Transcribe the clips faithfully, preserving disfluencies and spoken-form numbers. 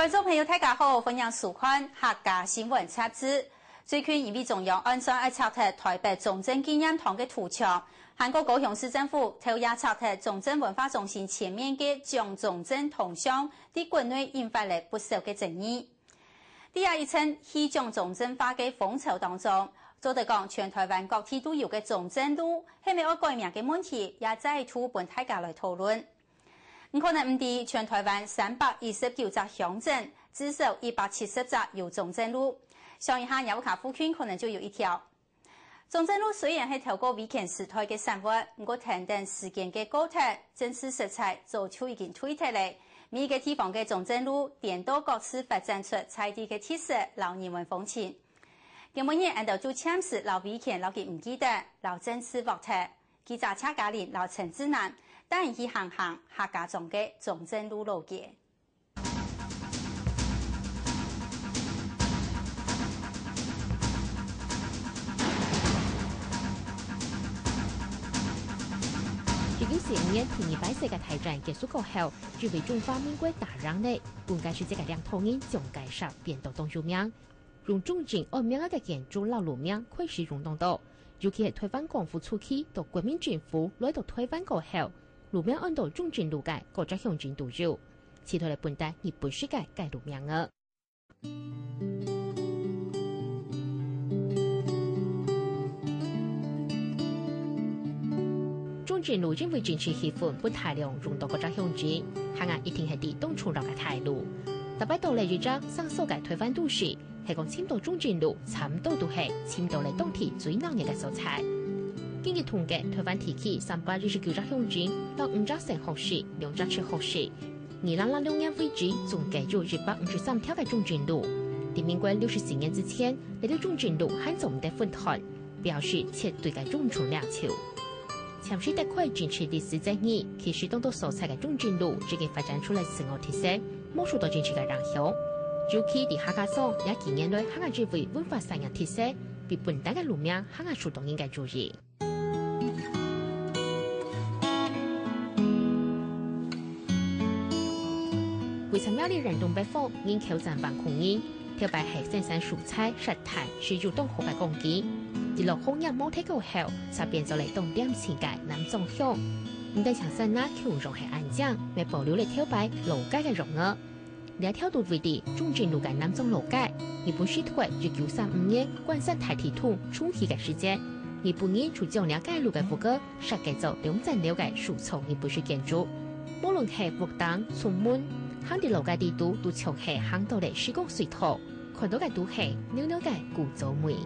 观众朋友，大家好，欢迎收看客家新闻插枝。最近因为中央按上爱拆脱台北中正纪念堂的土墙，韩国高雄市政府偷也拆脱中正文化中心前面的蒋中正铜像，在国内引发了不少的争议。第二一层去蒋中正化的风潮当中，做得讲全台湾各地都有嘅中正路，係咪要改名嘅問題，也再度本大家來討論。唔可能唔知全台灣三百二十九個鄉鎮，至少一百七十個有中正路。想一下有卡附近可能就有一條。中正路雖然係透過威權時代嘅生活，唔過等等時間嘅過程，政治色彩早就已經退脫嚟。每個地方嘅中正路，顛倒各自發展出在地嘅特色，老人文風情。咁每年按照做簽事，老威權老嘅唔記得，老政治獲脫，記者車家連老陳志南。帶人去行行客家中嘅中正路路嘅。 一九四五年第二擺世界大戰結束過後，準備中華民國打仗呢，本該是這個兩頭人將介紹變到當有名，用中正按名嘅建築老路名開始用當到，尤其係台灣光復初期到國民政府來到台灣過後。路名按到中正路界各隻鄉鎮都有，其他嘅本地日本世界改路名啊。中正路因為政治氣氛不大量用到各隻鄉鎮，行啊一定係啲東涌路嘅大路。特別到嚟一張上所嘅台灣都市，係講簽到中正路差唔多都係簽到嚟當地最鬧熱嘅所在。根據統計，台灣地區三百二十九個鄉鎮，有五隻城鄉市，兩隻市鄉市。二零零六年為止，總計有一百五十三條嘅中正路。喺民國六十四年之前，呢條中正路還做唔得分段，表示徹對嘅中重兩橋。潛水特區堅持歷史正義，其實當到所在嘅中正路，已經發展出嚟生活特色，冇受到政治嘅影響。尤其喺客家省，也幾年來客家社會文化產業特色，比本地嘅路名客家屬當應該注意。為參加呢人動北方研究綻放空間，特別係生產蔬菜、食材需要當好嘅工具。一落空日冇睇過後，就變咗嚟當點前界南中鄉。唔但長身啦，強容係安靜，咪保留嚟特別路街嘅容額。呢一條路位地中正路嘅南中路街，日本時代一九三五年關山大地圖初期嘅時間，日本人就將呢街路嘅副歌設計做兩層樓嘅樹叢日本式建築，無論係木檔、松門。行啲路街地圖都長係行到嚟施工隧道，看到嘅都係裊裊嘅古早味。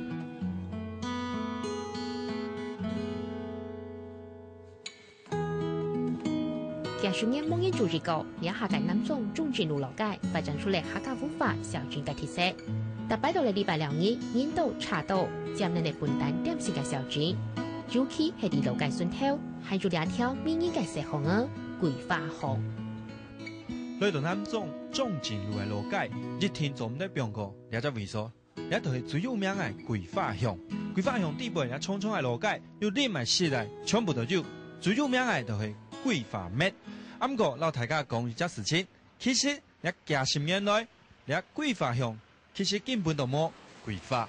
近十年冇人注意過，而家嘅南中中正路路街發展出嚟客家文化小眾嘅特色。特別到嚟禮拜六日，印度、茶道、佔領嚟本單點線嘅小眾，尤其係啲路街順頭，係做兩條名人嘅石巷啊，桂花巷。 來到南中中正路嘅路街，一聽就唔得變過，也就為所，也就係最有名嘅桂花巷。桂花巷底部也匆匆嘅路街，要連埋起來，全部都有。最有名嘅就係桂花蜜。啊，不過老大家講一件事情，其實你幾十年來，你桂花巷其實根本都冇桂花。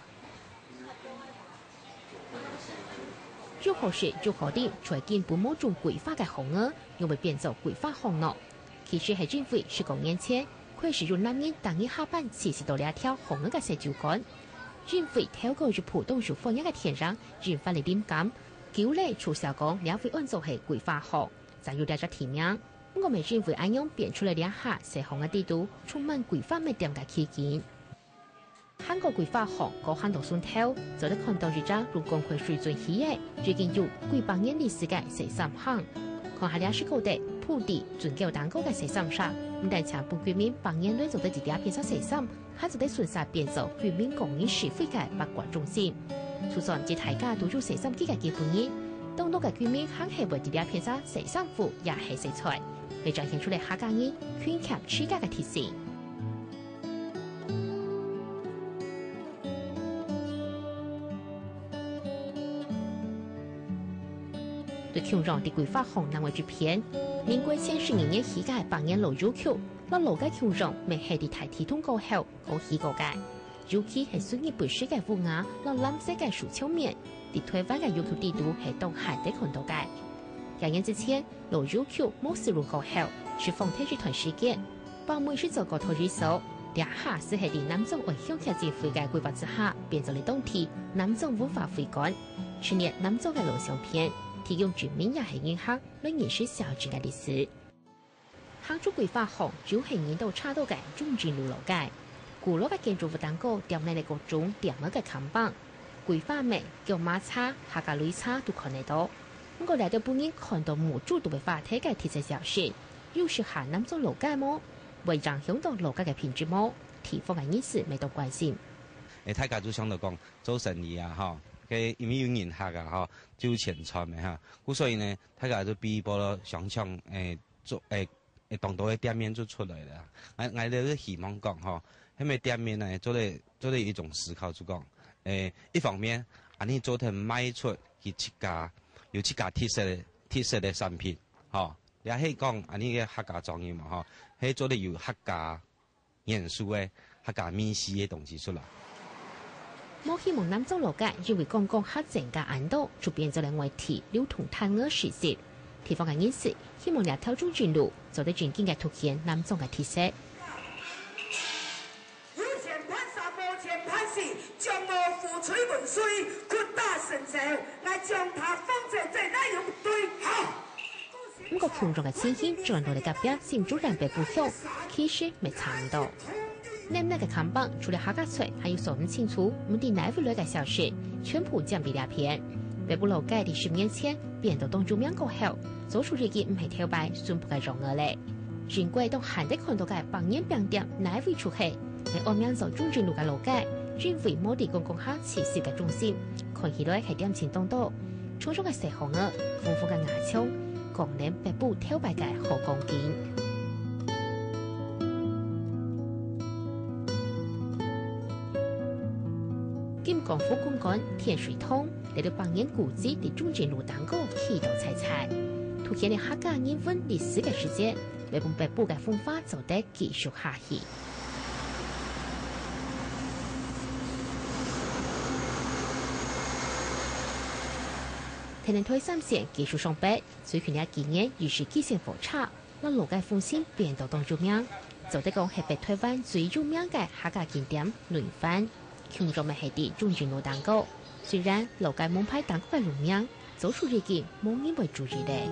最好是最好啲，才根本冇種桂花嘅巷啊，又會變做桂花巷咯。其實係政府十九年前開始用男人當日下班時時到兩條紅嘅石柱幹，政府透過住普通樹放一個田上，研發嚟點咁，叫嚟促銷講兩會按做係桂花巷，就要兩隻田名。不過咪政府按樣變出嚟兩下石巷嘅地圖，充滿桂花味店嘅氣氛。韓國桂花巷個巷道順頭，就得看到一張如公會水準起嘅，最近有幾百年歷史嘅石三巷，看下兩十個地。鋪地準夠蛋糕嘅石三沙，唔但全部居民百年內做得一啲變成石三，還做得順勢變做居民公益社會嘅八卦中心。就算即大家都做石三幾個基本嘢，當多嘅居民肯係為啲啲變成石三富也係食材，嚟彰顯出嚟客家人勸強持家嘅特色。對強壯的桂花巷南為主片。民國前十二年起嘅百年老要求， 那路嘅群眾未係啲大鐵通過後，好起個嘅。尤其係屬於本市嘅烏鴉，那藍色嘅樹峭面，啲台灣嘅要求地圖係東海的看到嘅。廿年之前，路要求冇事路過後，是放體集團事件，包每是做個托兒所，兩下是係啲南總為鄉下自費嘅規劃之下，變做嚟冬天，南總無法回趕。去年南總嘅路相片，提供居民也係影響，來認識小鎮嘅歷史。杭州規劃項就係引導差到嘅中正路路街。古老嘅建築物當中，點嚟各種點樣嘅看板，規劃名叫馬叉、客家旅叉都看得到。不過嚟到半年看到無主動嘅話題嘅貼切消息，又是下南總路街麼？為讓響到路街嘅品質麼？地方嘅人士未到關心。 誒，大家都想到講做生意啊，嚇，嘅因為有人客啊，嚇，就有錢賺嘅嚇，故所以呢，大家都比波咯想象誒做誒誒當到嘅店面就出來啦。我我哋都希望講嚇。喺咪店面呢，做嚟做嚟一種思考，就講，誒，一方面，啊，你做得賣出去七家，有七家特色嘅特色嘅產品，嗬，也係講啊，你嘅客家專業嘛，嗬，係做得有客家元素嘅客家美食嘅東西出來。 我希望南總路街因為剛剛黑整嘅暗道，就變咗另外提流通攤嘅事實。地方嘅人士希望兩條中正路做得正經嘅凸顯南總嘅特色。 將我付出文水擴大成就，來將它放在在那用對好。 不過群眾嘅千禧轉到嚟隔壁先主人被捕響，其實未查唔到。呢呢嘅看板除了客家嘴，還有說唔清楚唔啲哪位來嘅消息，全部降比兩片。北部路街啲十年前變到當中央過後，做出日記唔係跳擺，算不計容額咧。專櫃都閒得看到嘅百年餅店哪位出去，喺外面做中正路嘅路街。專為某地公共下設施嘅中心，看起來係點錢當多，種種嘅細項額，豐富嘅牙槍，鋼鏈北部挑白嘅好鋼件。兼廣府公館天水通嚟到百年古蹟嘅中正路當中起到彩彩，凸顯你客家人文歷史嘅世界，為本北部嘅風化做得繼續下去。台南推三線技術上北，最近呢幾年於是基線火車，讓路街風險變到當中名。就得講係北台灣最有名嘅客家景點雷番，群眾咪係啲中正路蛋糕。雖然路街門牌蛋糕嘅路名，做出日記冇人會注意咧。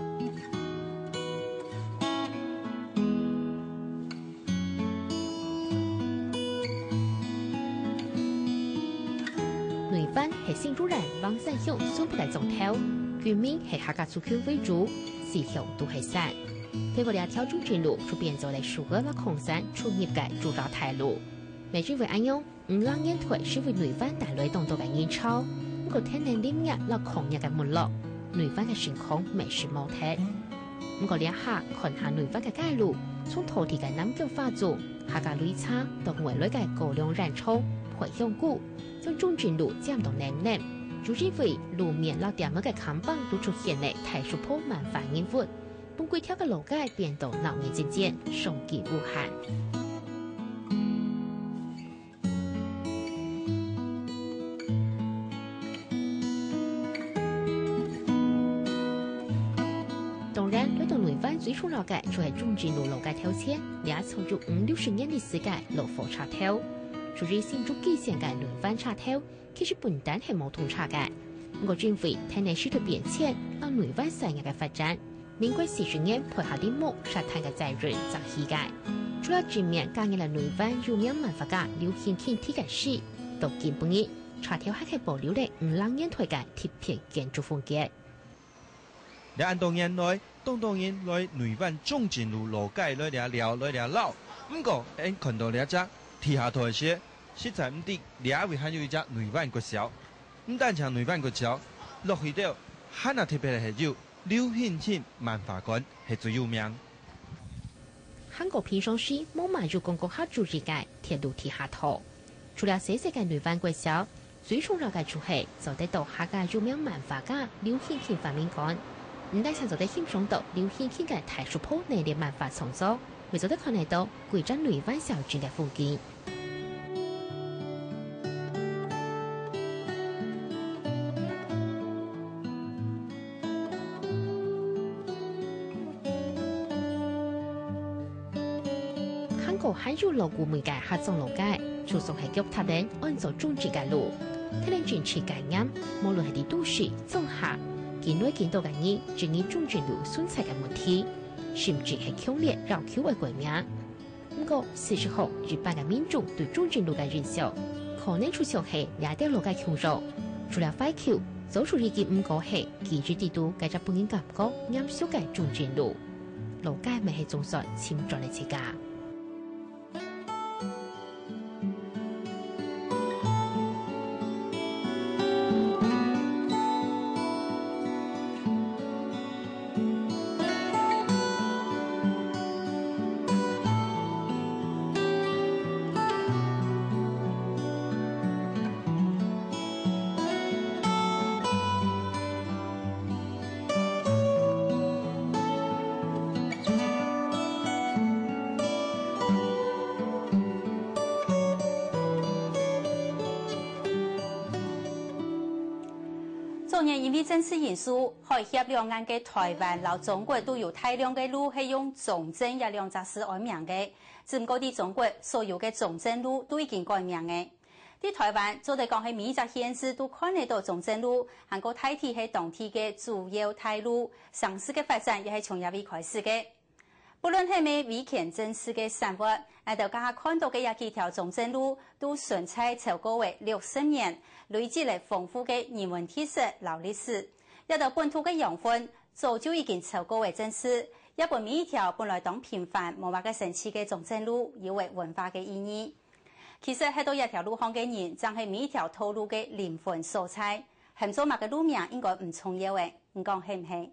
雷番係新主人王山鄉選不嘅總頭。居民係客家族群為主，四鄉都係山。結果兩條中正路就變做嚟數個那空山出入嘅主要大路。未知為安樣，五兩年腿是為雷番帶來當多嘅人潮。不過天然林日那狂日嘅沒落，雷番嘅情況未是冇睇。不過兩下看下雷番嘅街路，從土地嘅南腳發作，客家旅叉到圍內嘅高粱染草、培香谷，將中正路佔到冷冷。就認為路面老點樣嘅看板都出現嚟太疏坡萬繁人活，本規條嘅路街變到鬧眼尖尖，生機無限。當然，呢度雷番最重要嘅就係中正路路街頭前，也從咗五六十年歷史嘅老火車頭，屬於新竹基線嘅雷番車頭。其實本單係冇通差嘅，我認為台南市嘅變遷，讓雷番產業嘅發展，民國四十年配合啲木沙灘嘅責任就起嘅。主要正面加入了雷番有名文化嘅劉興慶鐵嘅史，到今半日，車頭還係保留了五兩年代嘅鐵片建築風格。 你按多年來，當多年來雷番中正路路街來聊聊來聊老，唔過誒看到兩隻地下台車。實在唔啲，兩位還有一隻雷番國小，唔單唱雷番國小，落去到還有特別係有劉興慶萬華館係最有名。 韓國平常時冇買入公共客注意嘅鐵路地下台，除了細細嘅雷番國小，最重要嘅就係做得到客家有名萬華嘅劉興慶發明館，唔單止做得欣賞到劉興慶嘅太疏坡內嘅萬華創作。 每周都看得到贵州雷湾小镇的风景。韩国罕有路古每界合作路街，初送係腳踏人按照種植嘅路，睇嚟轉持概念，無論係啲都市、綜合，見來見到嘅人，注意種植路選擇嘅問題，甚至係強烈繞口嘅改名。不過，事實上，一般嘅民眾對種植路嘅印象，可能出現係廿啲路嘅強弱，除了快口，做出已經唔過係記住地圖，繼續本應感覺啱少嘅種植路，路街咪係總算潛在嘅設計。 昨年因為政治因素，海峽兩岸嘅台灣、老中國都有大量嘅路係用總鎮一兩隻市改名嘅，只唔過啲中國所有嘅總鎮路都已經改名嘅。啲台灣做嚟講係每一隻縣市都看得到總鎮路，韓國大體係當地嘅主要大路，城市嘅發展亦係從入邊開始嘅。不論係咩維權政治嘅生活，我哋家下看到嘅廿幾條總鎮路都存在超過為六十年，累積嚟豐富嘅人文特色、老歷史，一到本土嘅養分，早就已經超過為真實。一本每一條本來當平凡無乜嘅神奇嘅總鎮路，有為文化嘅意義。其實喺到一條路行嘅人，就係每一條道路嘅靈魂所在。很多乜嘅路名應該唔重要嘅，唔講係唔係？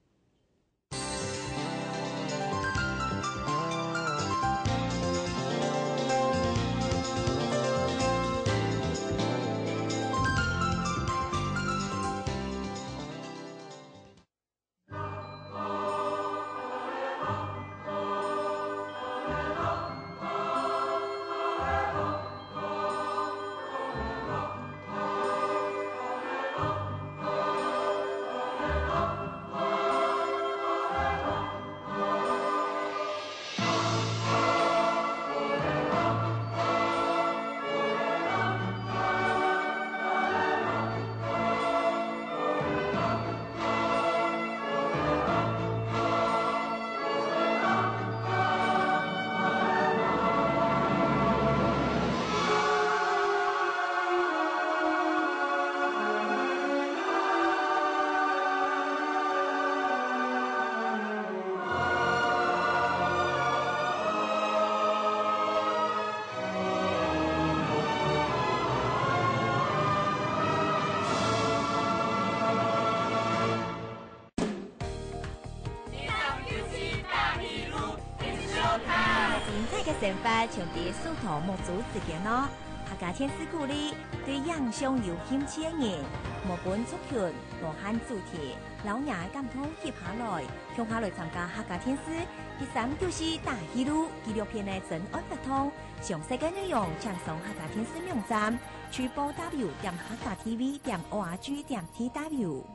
嘅想法從啲數頭模組自己咯，客家天師鼓勵對影像有興趣嘅人，無本族群、無限主題，老爺感通接下來，向下來參加客家天師第三就是大戲路紀錄片嘅真愛發通，詳細嘅內容請上客家天師網站 triple w 點客家 t v 點 org 點 t w。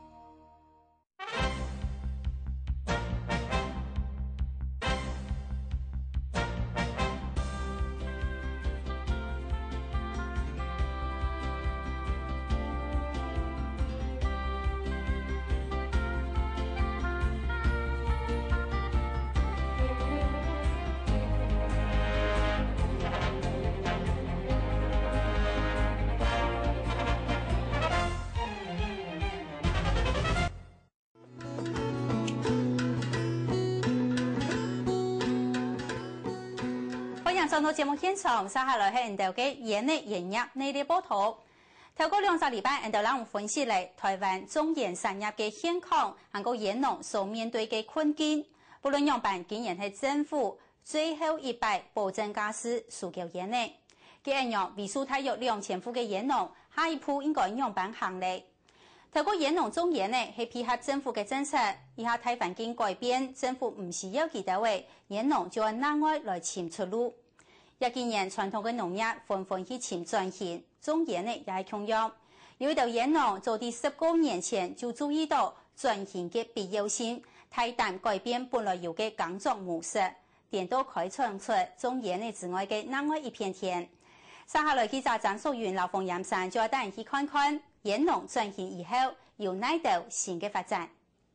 上到節目現場，接下來係人哋嘅演藝演藝內地報道。透過兩個禮拜，人哋讓我分析嚟台灣中演產業嘅現況，還有演農所面對嘅困境。不論樣板，竟然係政府最後一擺保證家私輸給演藝。嘅樣為數大約兩千戶嘅演農，下一步應該樣板行嚟。 透過煙農種煙呢，係配合政府嘅政策，以下大環境改變，政府唔需要幾多位煙農就按額外來尋出路。一見年傳統嘅農業紛紛去尋轉型，種煙呢也係同樣。有啲煙農早喺十多年前就注意到轉型嘅必要性，大膽改變本來有嘅耕作模式，顛倒開創出種煙呢之外嘅額外一片天。接下來記者張淑媛、劉鳳陽山就帶人去看看煙農轉型以後有哪道新嘅發展。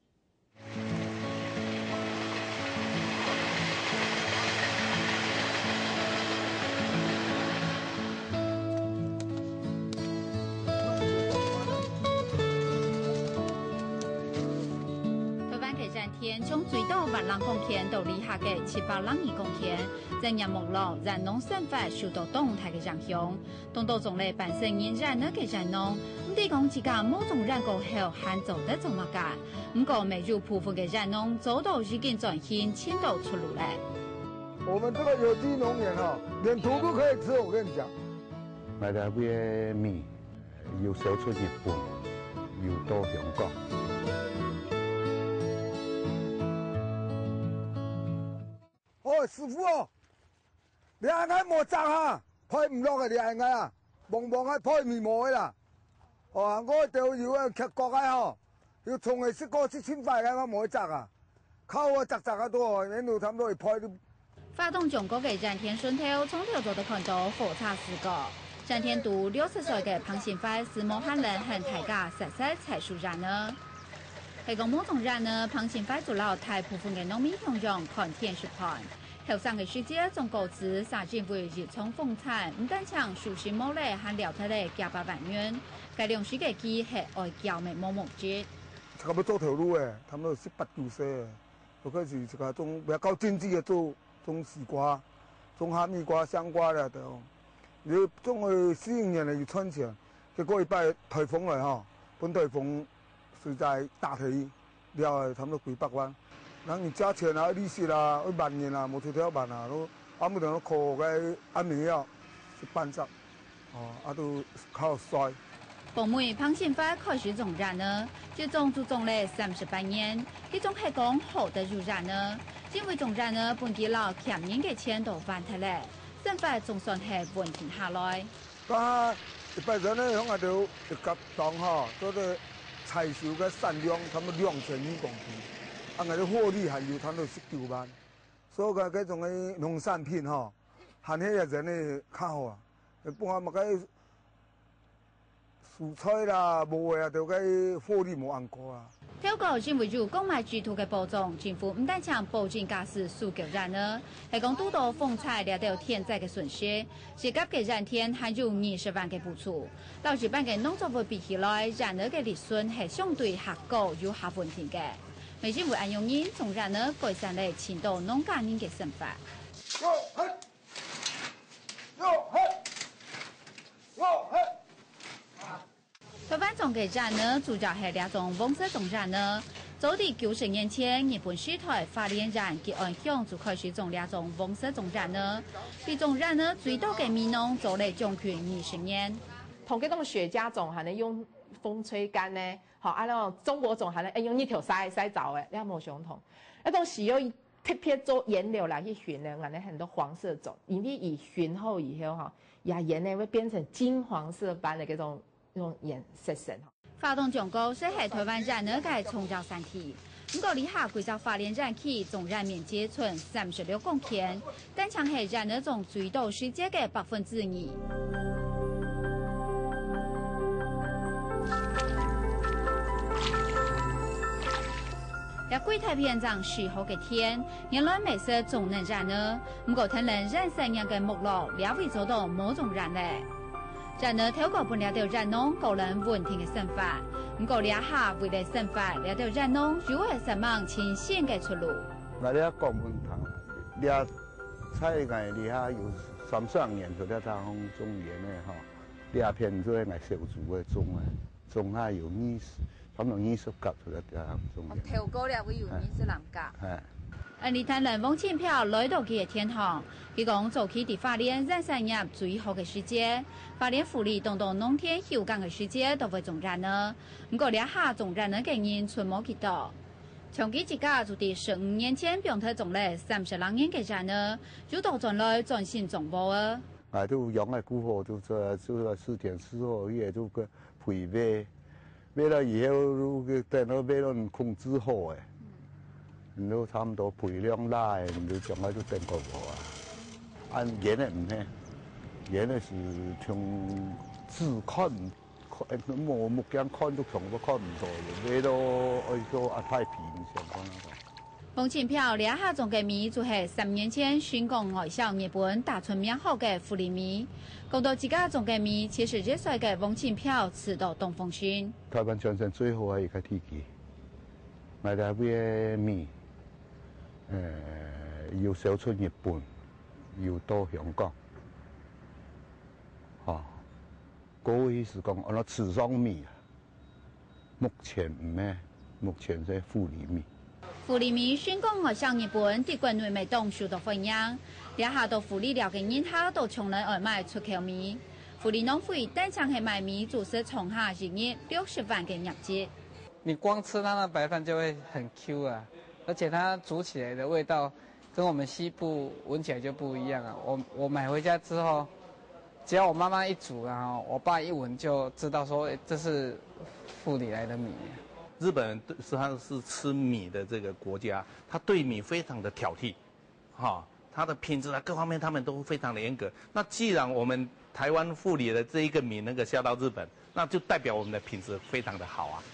天從最多萬人公田到以下嘅七百人二公田，正日木落染農生法受到動態嘅影響，當到種類本身因染呢嘅染農，唔地講自家某種染過後還做得做乜噶，唔過未入部分嘅染農早都已經轉型遷到出路咧。 我們這個有機農業哈，連土都可以吃，我跟你講。 買的啲米有銷出日本，有到香港。 哦，師傅哦，你係啱冇摘啊，派唔落嘅你係啱啊，望望係派唔冇嘅啦。哦，我就要啊劇國嘅嗬，要從嚟識過七千塊嘅我冇摘啊，靠我摘摘得多，你度差唔多去派都。 發動中國嘅染田順頭，從頭就到看到火車事故。染田都六十歲嘅彭新輝是武漢人，和大家實實才屬染呢。係講某種染呢，彭新輝做了大部分嘅農民向用看田是盤。後生嘅世界仲告知沙政府熱衷豐產，唔單搶熟悉毛類和聊天嘅幾百萬元，該糧食嘅機係愛叫咩冇目的。 這個要做條路誒，他們十八九歲，就開始這個種比較高經濟嘅做種西瓜、種哈密瓜、香瓜啦都。你種去四五年嚟要賺錢，結果一擺颱風來嗬，本颱風實在大起，了差唔多幾百萬。人哋加錢啊、利息啦、一萬年啦，冇條條萬啊，都啱冇同佢課嘅一年要一半執，哦，啊都靠衰。 父母彭新輝開始種染呢，就種就種了三十八年，佢種係講好得入染呢，因為種染呢本地佬欠人嘅錢都還得咧，生活總算係穩定下來。 但一般人咧，響下度一級檔嗬，嗰啲採收嘅產量，差唔多兩千二公斤。啊！我哋獲利還有差唔多十九萬，所以個嗰種嘅農產品嗬，限起嘅人咧較好啊。一般咪嗰蔬菜啦、無啊，就嗰獲利冇按過啊。 透過政府入購買居土嘅保障，政府唔單搶保證駕駛數據染呢，係講多到風災了到天災嘅損失，自甲嘅染田還有二十萬嘅補助。到一般嘅農作物比起來，染呢嘅利潤係相對較高又較穩定嘅。美政府按用人從染呢改善了青島農家人嘅生活。台灣種嘅染呢，主要係兩種黃色種染呢。早喺九十年前，日本時代花蓮染及安鄉就開始種兩種黃色種染呢。呢種染呢，最多嘅民農做了將近二十年。 同嗰種雪茄種還能用風吹乾呢？好，啊，那種中國種還能誒用一條篩篩走誒，兩冇相同。那種是用特別做顏料來去燻的，我哋很多黃色種，因為以燻後以後哈，也顏呢會變成金黃色般的嗰種那種顏色神。 發動中國是喺台灣染呢嘅重要產地，不過以下貴州花蓮染區總染面積存三十六公頃，但搶係染呢種最多世界嘅百分之二。在桂太片上許好嘅天，原來美色總能染呢，唔過睇人染成樣嘅木落，兩位做到某種染咧。染呢透過本了到染農個人穩定嘅生活，唔過兩下為了生活了到染農如何什麼清新嘅出路。 那你講唔同，你菜藝你下有三十年做了當種園咧吼，你下片做係小組嘅種誒，種下有意思。咁容易熟夾出嚟啲種嘅。 調高了會有意思難夾。 係。 而李坦人翁庆票来到佢嘅天堂，佢講早期喺花蓮人產業最好嘅時節，花蓮福利當當農田休耕嘅時節都會種熱呢。不過呢下種熱呢嘅人存冇幾多。長期之家就喺十五年前變態種咧三十兩年嘅熱呢，就到轉來轉型種播啊。 啊，都養嘅股貨就做做四點四個月就個培買，買了以後都等到買到控制好誒。你都差唔多培養大，你都將來都等過我啊！按現在唔係，現在是從自看，看目目鏡看都從都看唔到嘅，買到愛做阿太平相關嗰個。 翁慶票呢下種嘅米就係十年前宣講外銷日本打出名號嘅福利米，講到自家種嘅米，其實熱水嘅翁慶票吃到東風村。 台灣全省最好係一個地基，買到啲米。誒、呃，要銷出日本，要到香港，嚇。嗰意思講，我哋池上米啊，目前唔係，目前係福利米。 福利米宣講外銷日本，啲國內未當受到歡迎，一下到福利了嘅人客都搶嚟外賣出口米。福利農會單場係賣米，就是從下一日六十萬嘅業績。 你光吃它的白飯就會很 Q 啊！而且它煮起來的味道，跟我們西部聞起來就不一樣啊！我我買回家之後，只要我媽媽一煮，然後我爸一聞就知道說這是富里來的米。 日本人實際上是吃米的這個國家，他對米非常的挑剔，哈，它的品質啊各方面他們都非常的嚴格。那既然我們台灣富里的這一個米能夠銷到日本，那就代表我們的品質非常的好啊。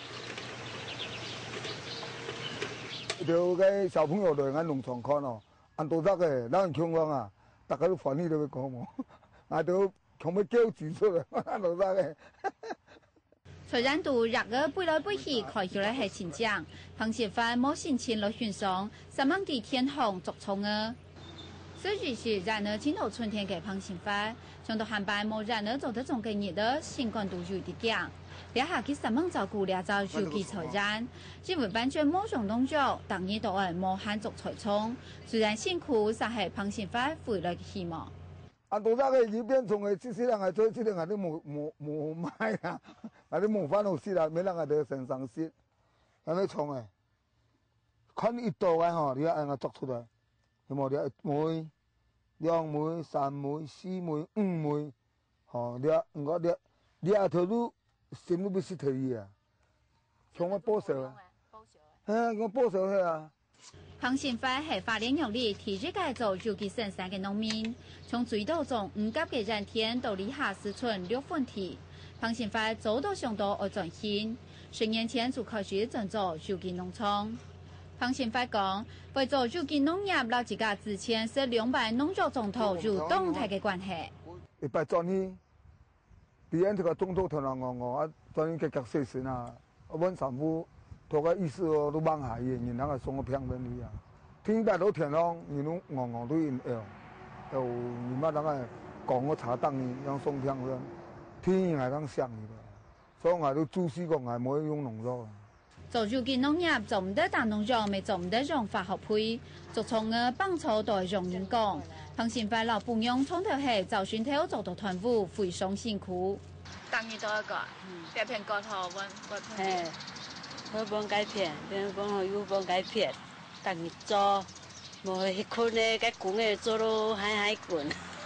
就個小朋友嚟喺農場看哦，按到得嘅，嗱人強講啊，大家都反呢度講喎，嗌到強咩膠煮出嚟，按到得嘅。 雖然都熱嘅背來背去，開起來係前將，彭先發冇心情落懸賞，三蚊地天空作衝啊！所以是然而前頭春天嘅彭先發，上到寒班冇然而做得仲嘅熱的，新冠都有啲點。一下佢三蚊照顧兩週就幾財產，因為完全冇上動作，當然都係冇限足財充。雖然辛苦，但係彭先發回來嘅希望。 按到得嘅呢邊從嘅知識人係做，知識人都冇冇冇買啊，係都冇翻到事啦，沒人係得身上事，係你從嘅，看一度嘅嗬，你係我作出來，有冇啲一枚、兩枚、三枚、四枚、五枚，嗬，你我你你阿頭都。心都不是特意啊，從我報銷啊，誒，我報銷去啊。 彭先發係花蓮陽里體質改造有機生產嘅農民，從水稻種五甲嘅人田到里下四寸六分地，彭先發早到上到而轉型，十年前就開始種做有機農場。彭先發講，為做有機農業，老自家之前是兩百農作種頭有動態嘅關係。 一百轉呢？別人這個中途頭人我我啊，當然佢夾細線啊，我揾sản婦，同個意思哦都幫下嘢，然後係送個平俾你啊。天大到天亮，你都戇戇都要要，又你媽等係講個茶燈呢，讓送平佢，天係當上嘅，所以我都注視過係冇用農作。 做有機農業做唔得大農場，咪做唔得用化學配，做從嘅幫助都係用人工。彭先發老本用從頭起，就算頭做到團務，非常辛苦。當然都一個，一片骨頭揾骨頭。 係，佢幫解片，邊幫佢又幫解片，當然做，冇去困咧，cái cuốn嘅做到嗨嗨滾。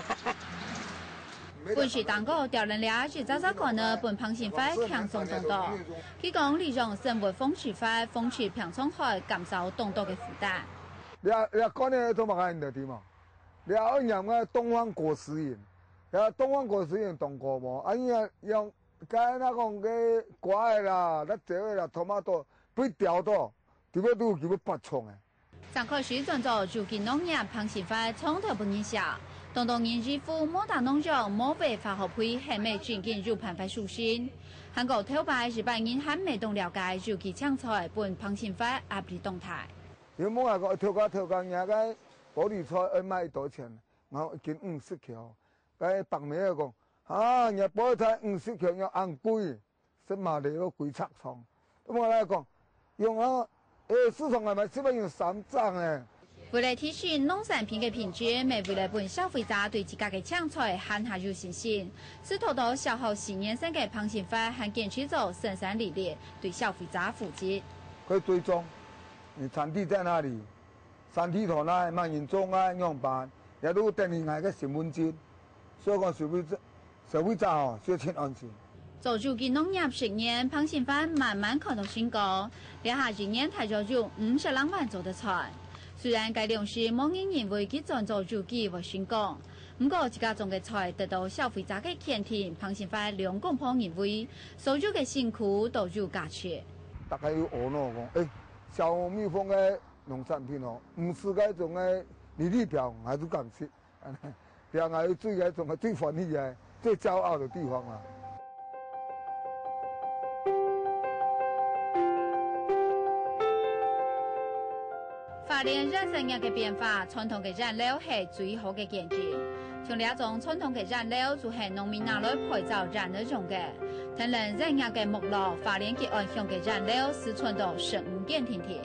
本是當個調人了，就早早講呢，本彭先發強鬆動多。佢講利用生活風水法，風水平衝海，減少動多嘅負擔。 你啊你啊講呢都冇人哋點啊？你啊按人個東方果實園，啊東方果實園當過冇，啊呀用該那講嘅瓜啦，那這個啦토마토不掉到，點解都叫佢不衝嘅？ 上開始轉做有機農業，彭先發從頭不認曉。當當年支付冇大農場冇被化學配，係咪轉見入盤塊屬性？韓國頭擺日本人還未懂了解有機搶菜，本彭先發壓力動態。 有冇話個頭家頭家人家玻璃菜要賣多錢？我見五十條，cái bằng mấy個講啊，nhà bố thay五十條要昂貴，什麼嚟個貴拆廠？咁我嚟講用啊誒，市場係咪基本有三漲誒？ 為了提升農產品嘅品質，咪為了本消費者對自家嘅搶菜hand下有信心，是透過消耗新衍生嘅螃蟹法和堅持做生產理念，對消費者負責。 可以追蹤，你產地在哪裡？產地頭呢？乜人種啊？樣板，也都訂你嗌個成本錢，所以講消費者消費者哦，需要請安全。 做住嘅農業十年，螃蟹法慢慢看到成功，兩下一年睇咗有五十兩萬做得菜。雖然該糧食冇人認為佢專做自己為成功，不過自家種嘅菜得到消費者嘅肯定，螃蟹法兩公婆認為所做嘅辛苦都有價值。 大家要學咯講，誒，小蜜蜂嘅農產品哦，唔是嗰種嘅履歷表，我都感謝，讓我最嗰種嘅最歡喜嘅、最驕傲嘅地方啊！花蓮染色業嘅變化，傳統嘅染料係最好嘅見證。像呢一種傳統嘅染料，就係農民拿來配造染料用嘅。天然染業嘅木料，花蓮吉安鄉嘅染料是傳到十五件天天。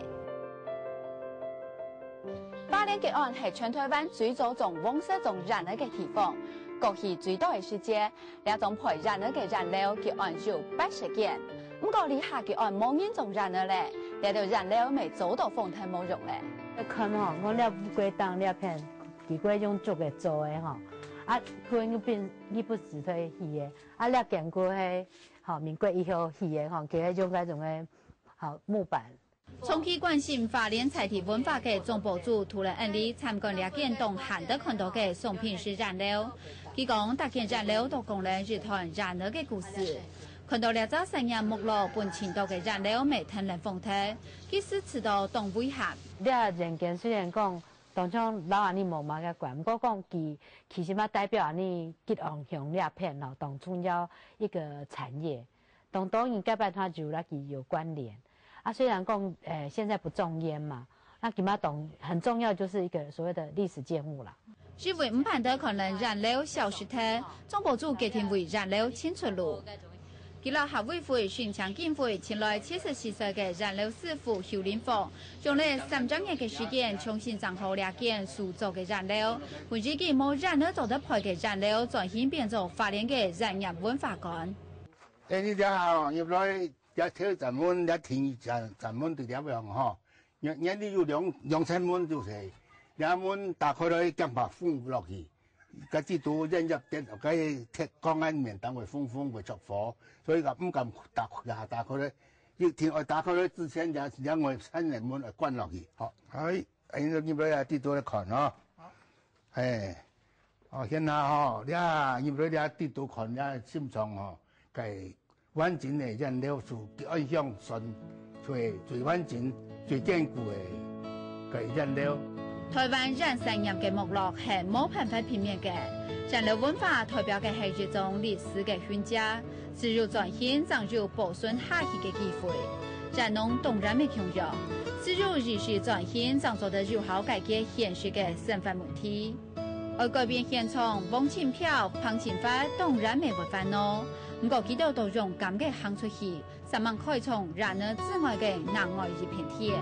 花蓮吉安係全台灣最早種黃色種染料嘅地方，國係最多嘅世界。呢一種配染料嘅染料，吉安有八十件。不過你下吉安冇人種染料咧，呢條染料未做到風太冇用咧。 看吼，我了烏龜當了片，幾個用竹嘅做嘅吼，啊，佢嗰邊你不是推魚嘅，啊，了見過係，吼，民國以後魚嘅吼，佢係用嗰種嘅，吼木板。長期關心花蓮在地文化嘅總部主涂仁恩里參觀了見動罕得看到嘅宋品式染料，佢講大件染料都講了日台染料嘅故事。看到了這三樣木料本青島嘅染料未天然風體，佢是吃到當威嚇。你啊人間雖然講當中老阿你無嘛嘅管，不過講佢其實嘛代表阿你吉安鄉兩片咯，當重要一個產業，當當然跟辦它就那佢有關聯。啊，雖然講誒、呃、現在不種煙嘛，那佢嘛當很重要就是一個所謂的歷史建物啦。是為唔盼得可能染料消失體，總部主決定為染料清出路。佢老客委會巡場經費前來七十四歲嘅染料師傅邱林鳳，用了三十年嘅時間重新整好兩件塑造嘅染料，為自己冇染料做得配嘅染料，轉型變做花蓮嘅染業文化館。 誒，你睇下哦，入來一條站門，一天站站門就點樣嗬？人人哋要兩兩千蚊就是，兩門打開來將白封落去。佢知道引入啲佢鐵鋼筋面等會風風會着火，所以就唔敢打下打開咧。要天外打開咧之前，有有外新人門嚟關落去。好，係喺度入嚟啊，啲到嚟看咯。誒，哦，現在嗬，你啊入嚟啲啲到看呀，心臟嗬，係穩陣嘅人料數，安相信最最穩陣、最堅固嘅嘅人料。台灣染色業嘅目錄係冇辦法片面嘅，染料文化代表嘅係一種歷史嘅痕跡，只有轉型，才有保存下去嘅機會。染農當然未強弱，只有日時轉型，才做得有效解決現實嘅身份問題。而改變現狀，往前漂、螃蟹法當然未會煩惱，不過幾多都勇敢嘅行出去，才能開創染料之外嘅南外一片天。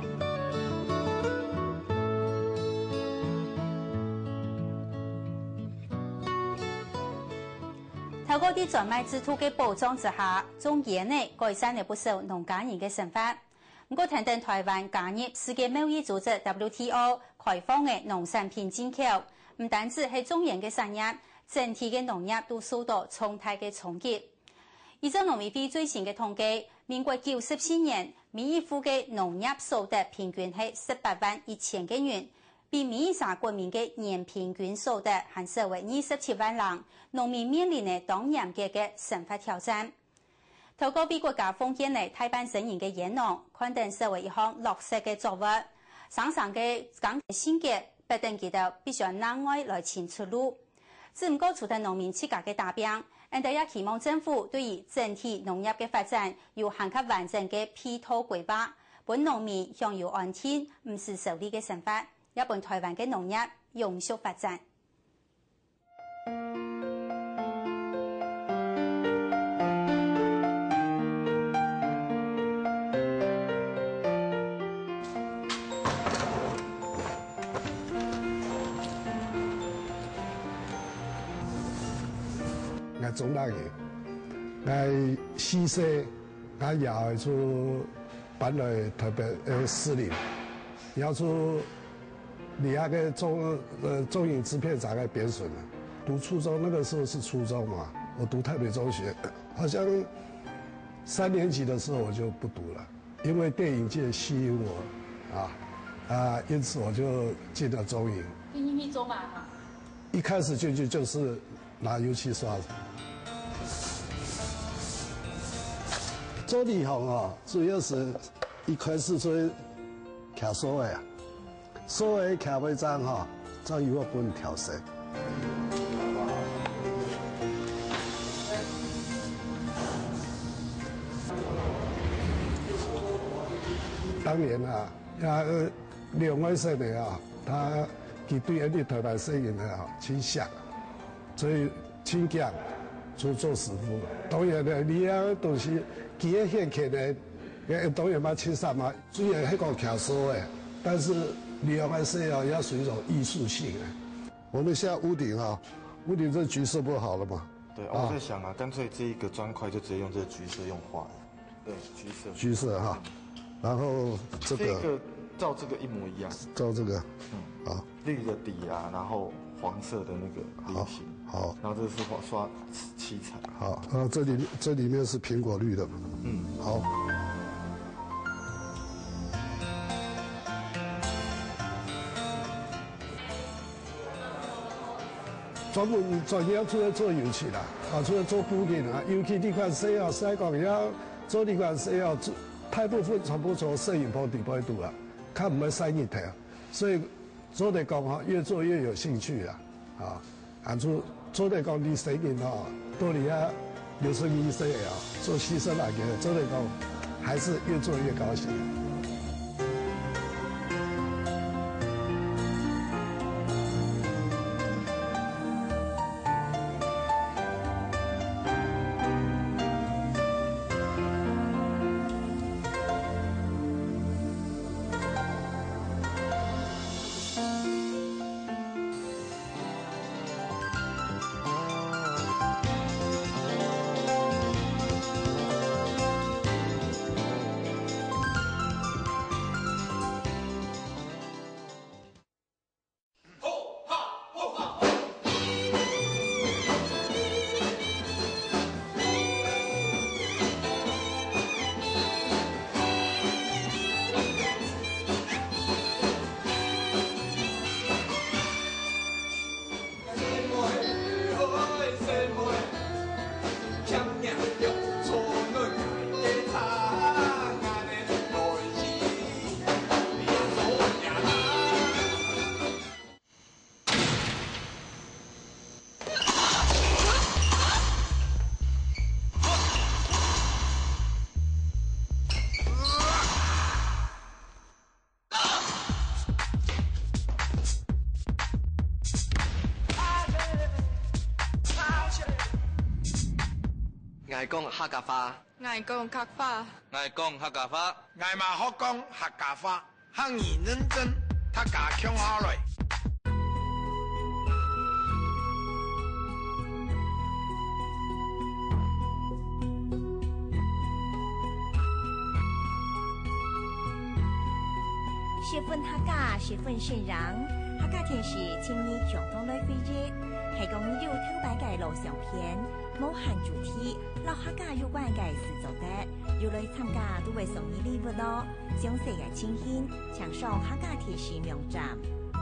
透過啲專賣制度嘅保障之下，從業內改善了不少農家人嘅生活。不過，談到台灣加入世界貿易組織 W T O 開放嘅農產品進口，唔單止係中原嘅產業，整體嘅農業都受到重大嘅衝擊。依照農委會最新嘅統計，民國九十四年，每一戶嘅農業收得平均係十八萬一千嘅元。比米沙國民嘅年平均收入還少為二十七萬人，農民面臨嘅當嚴格嘅生活挑戰。透過俾國家奉獻嚟台灣成員嘅言論，刊登社會一項落實嘅作物，省上嘅講性格，不但記得必須難外來尋出路。只唔過除咗農民自家嘅大病，人哋也期望政府對於整體農業嘅發展有更加完整嘅配套規劃，本農民享有安天唔是受利嘅生活。日本台灣嘅農業永續發展。 爱种那个，爱西施，爱摇出搬来台北呃士林，摇出你那个中呃中影制片厂爱贬损了。读初中那个时候是初中嘛，我读台北中学，好像三年级的时候我就不读了，因为电影界吸引我，啊啊，因此我就进了中影。 你去中嘛哈？ 一开始进去就是拿油漆刷子。做李红啊，主要是一开始做调所谓啊，所谓调尾章哈，再由我本调色。当年啊，呀，两位生的啊，他佢对一啲台湾摄影的啊倾向，所以倾向做做师傅。当然咧，你啊东西几个现客呢，誒當然嘛青山嘛，雖然係講巧手誒，但是你要還是要要屬於一種藝術性誒。我們現在屋頂啊，屋頂這橘色不好了嘛？ 對，我在想啊，乾脆這一個磚塊就直接用這個橘色用畫的。對，橘色。橘色哈，然後這個。這個照這個一模一樣。照這個。嗯。好。綠的底啊，然後黃色的那個菱形。好。然後這是刷刷七彩。好，啊，這裡這裡面是蘋果綠的。嗯。好。專門專業出來做油漆啦，啊，出來做固定啊，尤其你看西澳、西港要做你看西澳，大部分全部做攝影棚底部度啦，佢唔係生意頭，所以做嚟講哈，越做越有興趣啦，啊，啊做做嚟講你攝影哈，到你啊六十幾歲啊，做犧牲來嘅，做嚟講還是越做越高興。 愛講客家話， 愛講客話， 愛講客家話， 愛嘛學講客家話，客語認真，客家腔下來。 十分客家，十分信任，客家電視請以長通來飛日，係講要偷擺嘅錄像片。冇限主題，老客家有關嘅事做得，要來參加都會送你禮物咯。詳細嘅情形，請上客家電視網站。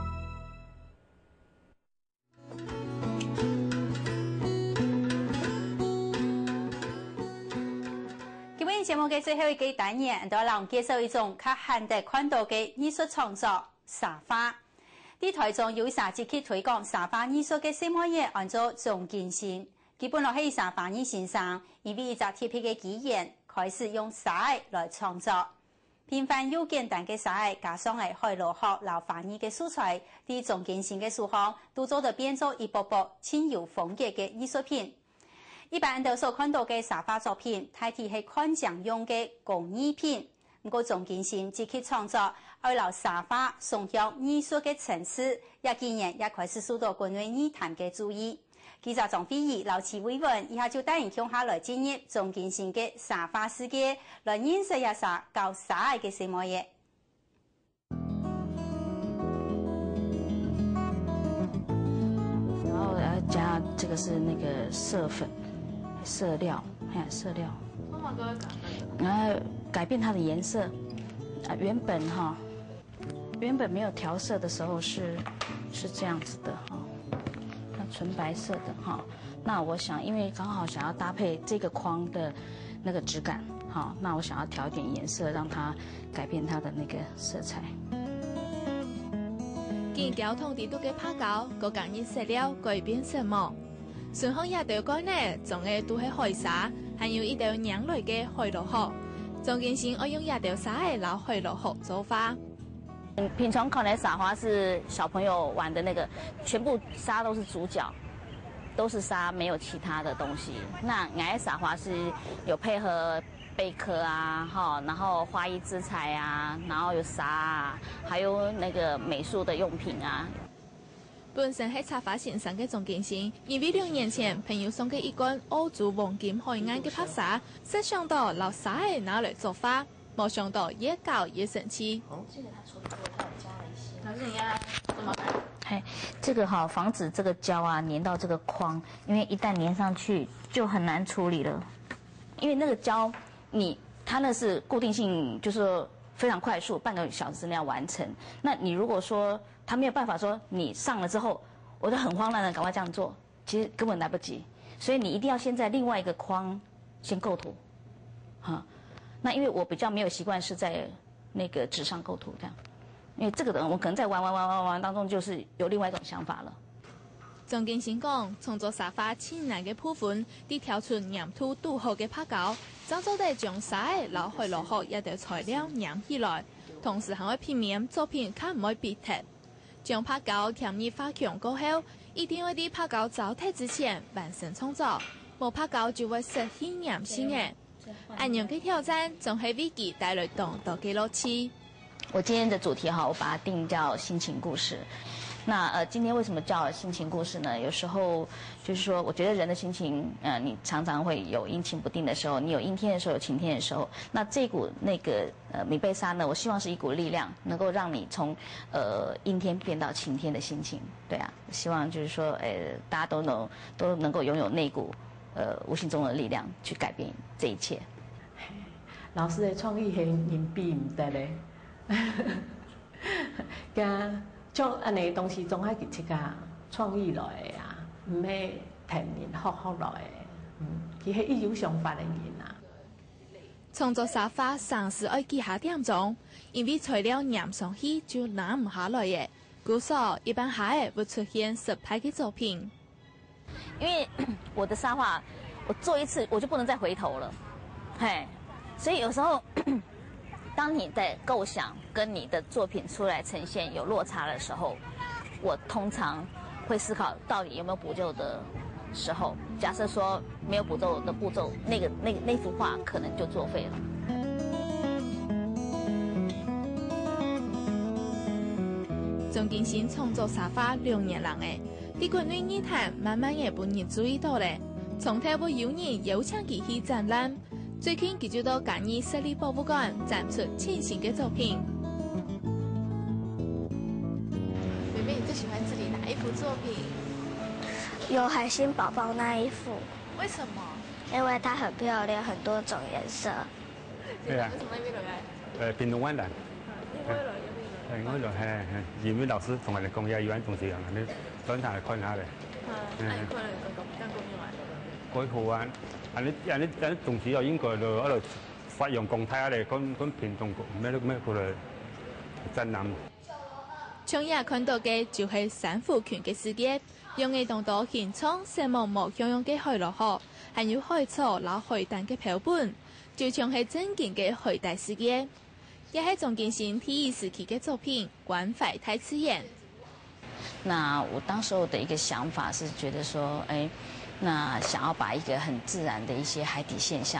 今日節目嘅最後一個單元，就讓介紹一種較罕得看到嘅藝術創作沙發。喺台中有沙節去推廣沙發藝術嘅新開業，按照總建線。基本落係沙發藝先生，因為一隻特別嘅語言，開始用沙來創作。平凡又簡單嘅沙加上係海螺殼、老翻譯嘅素材，啲總建線嘅書項都做得變做一部部輕有風格嘅藝術品。一般人所看到嘅沙發作品，大體係看匠用嘅工藝品。不過總建線自己創作，愛留沙發送向藝術嘅層次，也今年也開始受到國內藝壇嘅注意。 記者張飛儀、劉慈偉文以下就帶人向下來進入總建新嘅沙發世界，來認識一下搞沙愛嘅什麼嘢。 然後要加這個是那個色粉、色料，還有色料，然後改變它的顏色。啊，原本哈，原本沒有調色的時候是是這樣子的哈。純白色的哈，那我想，因為剛好想要搭配這個框的那個質感，好，那我想要調一點顏色，讓它改變它的那個色彩。 見交通地圖嘅拍膠，個感應色料改變什麼？順風一條街呢，種嘅都係海沙，還有一條釀來嘅海螺殼。總建新我用一條沙嘅撈海螺殼做法。 平常可能撒花是小朋友玩的那個，全部沙都是主角，都是沙，沒有其他的東西。那俺撒花是有配合貝殼啊，哈，然後花藝之彩啊，然後有沙啊，還有那個美術的用品啊。 本身係插花先生嘅總建新，因為兩年前朋友送嘅一罐澳洲黃金海岸嘅拍沙，設想到撈沙嘅拿來做花，冇想到越搞越神奇。 老師，你要怎麼辦？嘿，這個哈，防止這個膠啊粘到這個框，因為一旦粘上去就很難處理了。因為那個膠，你它那是固定性，就是非常快速，半個小時之內要完成。那你如果說它沒有辦法說你上了之後，我就很慌亂的趕快這樣做，其實根本來不及。所以你一定要先在另外一個框先構圖，哈。那因為我比較沒有習慣是在那個紙上構圖這樣。因為這個人，我可能在玩玩玩玩玩當中，就是有另外一種想法了。 總建新講，創作沙發千難嘅部分，啲調出黏土拄好嘅拍膠，早早地將沙嘅撈海螺殼一條材料黏起來，同時還會避免作品看唔會變質。將拍膠填入花強過後，一定要啲拍膠糟蹋之前完成創作，冇拍膠就會失去黏性嘅。按樣嘅挑戰，總係為佢帶來更多嘅樂趣。 我今天的主題哈，我把它定叫心情故事。那呃，今天為什麼叫心情故事呢？有時候就是說，我覺得人的心情，呃，你常常會有陰晴不定的時候，你有陰天的時候，有晴天的時候。那這股那個呃米貝沙呢，我希望是一股力量，能夠讓你從呃陰天變到晴天的心情。對啊，希望就是說，呃，大家都能都能夠擁有那股呃無形中的力量，去改變這一切。 老師的創意係人比唔得咧。噶將安尼東西總係佢自家創意來嘅啊，唔係憑人學學來嘅。嗯，佢係一有想法嘅人啊。 創作沙發常時愛記下點鐘，因為材料黏上去就拿唔下來嘅，故所一般下嘅會出現失敗嘅作品。 因為我的沙發，我做一次我就不能再回頭了，嘿，所以有時候。當你在構想跟你的作品出來呈現有落差的時候，我通常會思考到底有沒有補救的時候。假設說沒有補救的步驟，那個那那幅畫可能就作廢了。 總建新創作沙發兩年lang嘅，啲國內藝壇慢慢也冇人注意到咧，從頭會有人邀請佢去展覽。最近佢就到嘉義市立博物館展出全新嘅作品。妹妹，你最喜歡這裡哪一幅作品？ 有海星寶寶那一幅。 為什麼？ 因為它很漂亮，很多種顏色。 係啊。誒，屏東灣啦。係我來係係，葉美老師同我哋講嘢，有陣同時啊，你等下嚟看下嚟。 係。係看嚟講講講講完。 改好啊！啊你啊你啊你同時又應該就喺度發揚光大嚟，講講屏東咩都咩過嚟展覽。 從日看到嘅就係三幅拳嘅世界，用嘅當到現場色幕幕樣樣嘅海螺殼，還有海草撈海膽嘅標本，就像係真件嘅海帶世界。也係總建新第一時期嘅作品，關懷太刺眼。 那我當時候的一個想法是覺得說，誒。那想要把一個很自然的一些海底現象，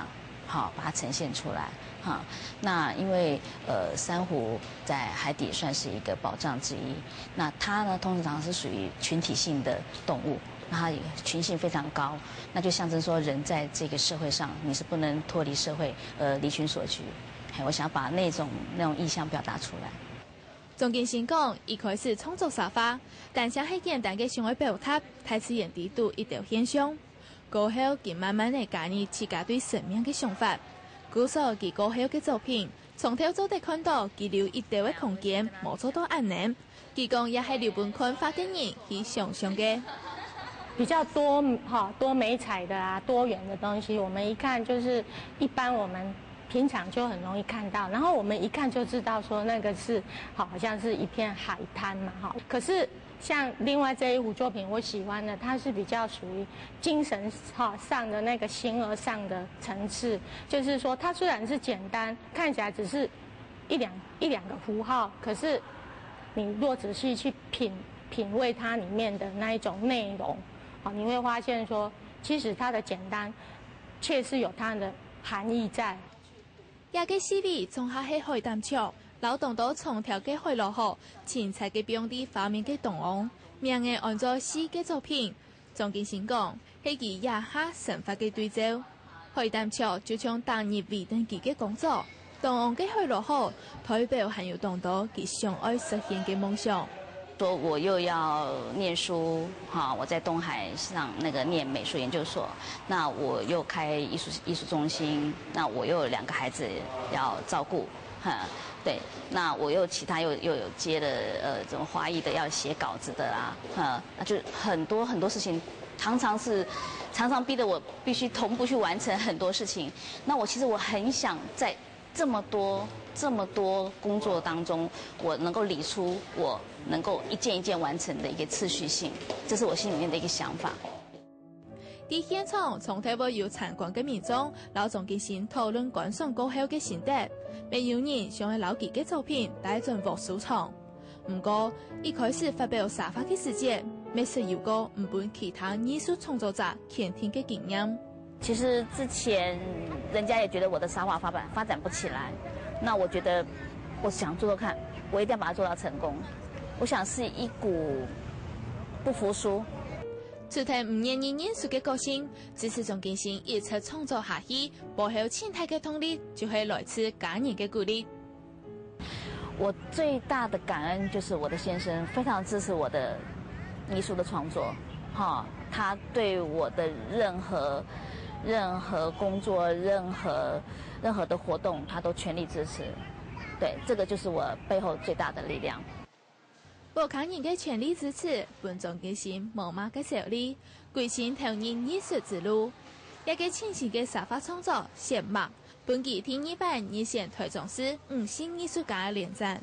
好把它呈现出来。哈，那因为呃珊瑚在海底算是一个保障之一，那它呢通常是属于群体性的动物，那它群性非常高，那就象征说人在这个社会上你是不能脱离社会呃离群索居。我想把那种那种意象表达出来。 总经先讲，一开始创作沙发，但想係簡單嘅想要表達台詞原地度一條現象，過後佢慢慢地加入自家對生命嘅想法。故所佢過後嘅作品，從頭做得看到佢留一條嘅空間，冇做到安寧。佢講也係留本看法嘅人去想象嘅。 比較多哈多美彩的啊，多元的東西，我們一看就是一般我們平常就很容易看到，然後我們一看就知道說那個是好像是一片海灘嘛哈。可是像另外這一幅作品我喜歡的，它是比較屬於精神哈上的那個形而上的層次，就是說它雖然是簡單，看起來只是一兩一兩個符號，可是你若仔細去品品味它裡面的那一種內容，啊，你會發現說其實它的簡單確是有它的含義在。 也嘅思維從下係海膽橋，勞動到從條嘅海落河，前菜嘅表啲畫面嘅動案，名嘅按照詩嘅作品，總經先講係佢也下神法嘅對照。海膽橋就像當日為登記嘅工作，動案嘅海落河，代表還有當到佢想愛實現嘅夢想。 說我又要念書，哈，我在東海上那個念美術研究所，那我又開藝術藝術中心，那我又有兩個孩子要照顧，哈，對，那我又其他又又有接了呃這種華裔的要寫稿子的啦，哈，那就很多很多事情，常常是常常逼得我必須同步去完成很多事情，那我其實我很想在這麼多這麼多工作當中，我能夠理出我能夠一件一件完成的一個次序性，這是我心裡面的一個想法。 喺現場，從頭到尾有參觀嘅民眾，老總嘅先討論觀賞過後嘅心得，未有人想去老記嘅作品帶進獲收藏。唔過一開始發表沙發嘅時節，未曾有過唔本其他藝術創作者傾聽嘅經驗。 其實之前人家也覺得我的沙畫發展發展不起來，那我覺得我想做做看，我一定要把它做到成功。我想是一股不服輸。 除睇五年二年數嘅個性，只是總經先一直創作下去，背後前提嘅動力就係來自家人嘅鼓勵。 我最大的感恩就是我的先生非常支持我的藝術的創作，哈，他對我的任何任何工作、任何任何的活動，他都全力支持。對，這個就是我背後最大的力量。 無家人嘅全力支持，本總經先無馬嘅效力，歸心投入藝術之路。一個清醒嘅沙發創作寫馬，本期第二版熱線台中市五星藝術家聯展。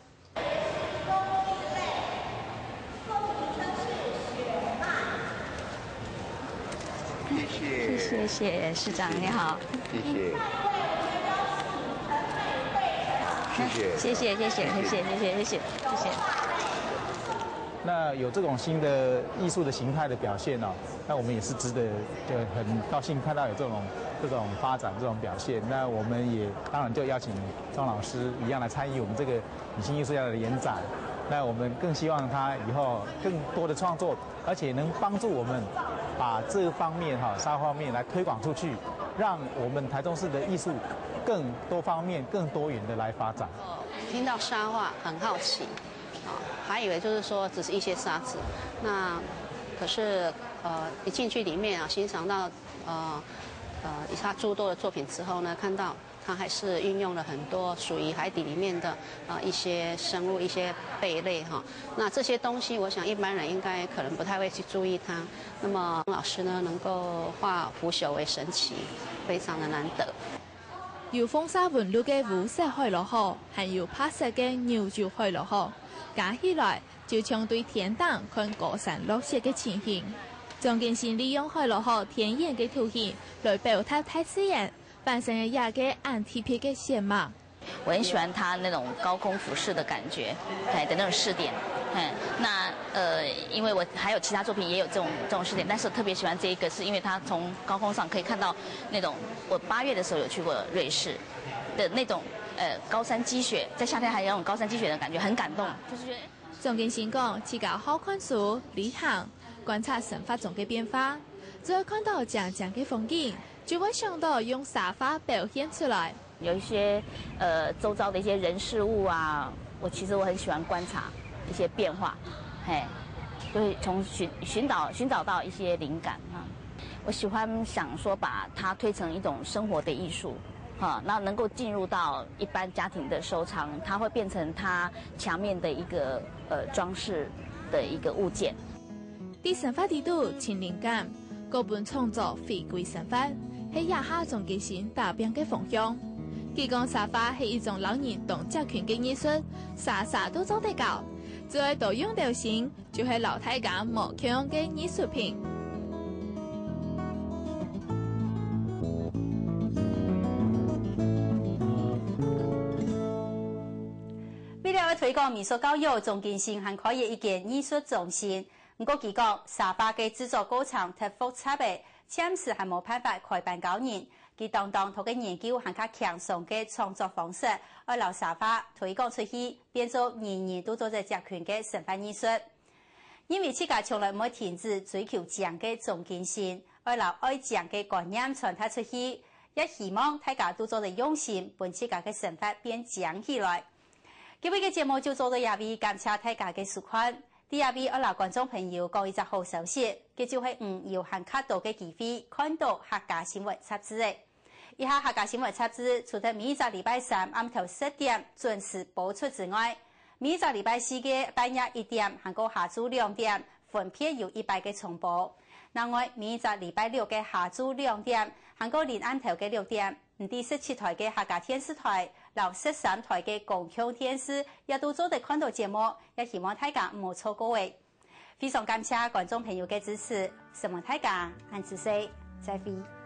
謝謝謝謝市長你好。謝謝。謝謝謝謝謝謝謝謝謝謝謝謝。 那有這種新的藝術的形態的表現哦，那我們也是值得就很高興看到有這種這種發展這種表現。那我們也當然就邀請莊老師一樣來參與我們這個女性藝術家的聯展。那我們更希望他以後更多的創作，而且能幫助我們把這方面哈沙畫方面來推廣出去，讓我們台中市的藝術更多方面、更多元的來發展。 聽到沙畫很好奇。還以為就是說只是一些沙子，那可是呃一進去裡面啊，欣賞到呃呃他諸多的作品之後呢，看到他還是運用了很多屬於海底裡面的啊、呃、一些生物、一些貝類哈。那這些東西，我想一般人應該可能不太會去注意它。那麼老師呢，能夠化腐朽為神奇，非常的難得。 有風沙紋路嘅烏色海螺河，還有白色嘅牛洲海螺河。加起來就像對天燈看高山落雪嘅情形。總經先利用海螺河天然嘅圖形來表達大自然扮成嘅一個很特別嘅寫碼。 我很喜歡它那種高空俯視的感覺，哎的那種視點，嗯，那。 呃，因为我还有其他作品也有这种这种视点，但是特别喜欢这一个，是因为它从高空上可以看到那种我八月的时候有去过瑞士的那种呃高山积雪，在夏天还有那种高山积雪的感觉，很感动，就是觉得。 总经先讲，去搞好看书、旅行，观察生活中的变化，只要看到强强的风景，就会想到用沙发表现出来。 有一些呃周遭的一些人事物啊，我其实我很喜欢观察一些变化，嘿，就会从寻寻找寻找到一些灵感啊。我喜欢想说把它推成一种生活的艺术。啊，那能够进入到一般家庭的收藏，它会变成它墙面的一个呃装饰的一个物件。 伫生活地度请灵感，各本创作回归生活，喺亚下总进行大变嘅方向。佢讲沙发係一種老人同集權嘅藝術，啥啥都做得到，只要多用到心，就係老太家無強嘅藝術品。 为了推广民俗教育，总进行还开一间艺术中心。不过，佢讲沙发嘅制作过程太复杂嘅，暂时还冇办法开办教人。佢当当同嘅研究还较强壮嘅创作方式，而留沙发推广出去，变做人人都做在集权嘅生活艺术。因为自家从来冇停止追求奖嘅总进心，而留爱奖嘅观念传达出去，也希望大家都做在用心，把自家嘅生活变强起来。今日嘅節目就做到呢位，感謝大家嘅收看。第二位我留觀眾朋友講一隻好消息，佢就係唔要限卡到嘅機會，看到客家新聞雜誌嘅。以下客家新聞雜誌除咗每一個禮拜三暗頭十點準時播出之外，每一個禮拜四嘅半夜一點，還有下晝兩點分別有一百嘅重播。另外，每一個禮拜六嘅下晝兩點，還有連暗頭嘅六點，唔第十七台嘅客家電視台。留十三台嘅共享電視也都做得看到節目，也希望大家唔好錯過嘅。非常感謝觀眾朋友嘅支持，希望大家按時四再會。